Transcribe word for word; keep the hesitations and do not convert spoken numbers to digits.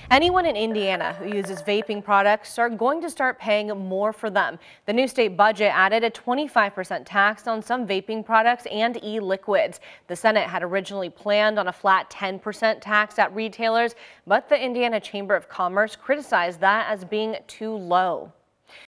Anyone in Indiana who uses vaping products are going to start paying more for them. The new state budget added a twenty-five percent tax on some vaping products and e-liquids. The Senate had originally planned on a flat ten percent tax at retailers, but the Indiana Chamber of Commerce criticized that as being too low.